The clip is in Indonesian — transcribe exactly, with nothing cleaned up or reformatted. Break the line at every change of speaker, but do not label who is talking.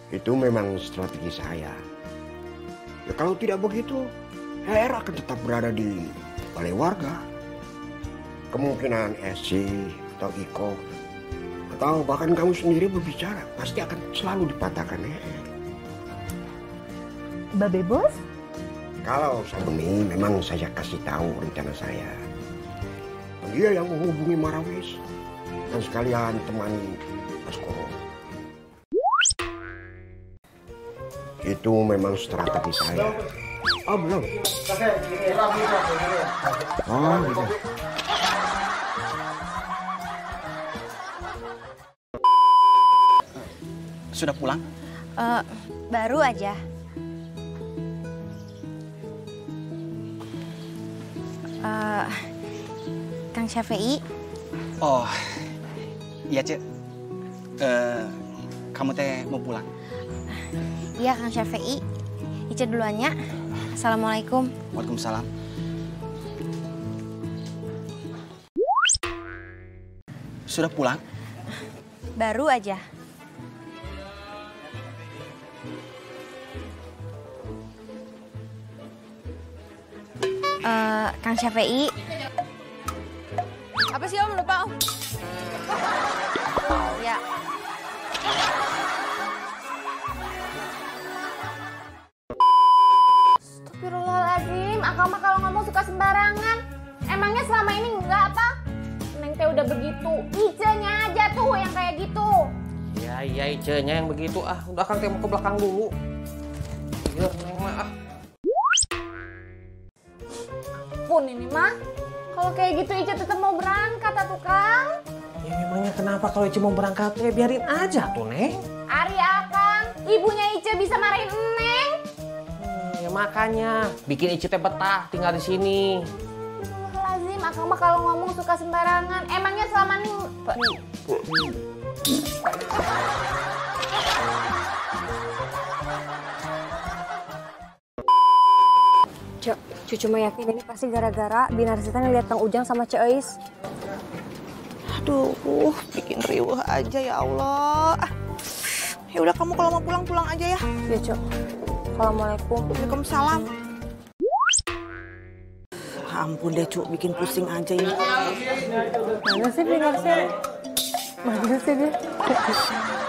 Itu memang strategi saya. Ya kalau tidak begitu, Hera akan tetap berada di balai warga. Kemungkinan Esi atau Iko atau bahkan kamu sendiri berbicara pasti akan selalu dipatahkan Her.
Babe bos?
Kalau Sabeni memang saya kasih tahu rencana saya. Dia yang menghubungi Marawis dan sekalian temani Baskoro. Itu memang strategi saya. Oh belum. Oh gitu.
Sudah pulang?
Uh, baru aja. Uh, Kang Syafei.
Oh, iya Cek. Uh, kamu teh mau pulang?
Iya Kang Syafei. Ica duluan ya. Assalamualaikum.
Waalaikumsalam. Sudah pulang?
Baru aja. Uh, Kang Syafei. Apa sih Om? Lupa Om. Ya.
Astagfirullahaladzim, Akang mah kalau ngomong suka sembarangan. Emangnya selama ini enggak apa? Neng teh udah begitu, Icenya aja tuh yang kayak gitu.
Iya, iya Icenya yang begitu. Ah, udah Kang teh mau ke belakang dulu. Iya, Neng mah ah.
Pun ini mah, kalau kayak gitu Ica tetap mau berangkat atuh Kang.
Ya memangnya kenapa kalau Ica mau berangkat ya biarin aja tuh Neng.
Ari Akang, ibunya Ica bisa marahin Neng.
Hmm, ya makanya bikin Ica teh betah tinggal di sini.
Lazim, Akang mah kalau ngomong suka sembarangan. Emangnya selama ini
Cek, cucu mah yakin ini pasti gara-gara Binar Setan ngeliat Kang Ujang sama Cek Eis.
Aduh, bikin riuh aja ya Allah. Ya udah kamu kalau mau pulang pulang aja ya.
Ya Cek. Assalamualaikum.
Waalaikumsalam. Ampun deh Cuk, bikin pusing aja ini.
Mana sih Binar Setan? Mana sih dia?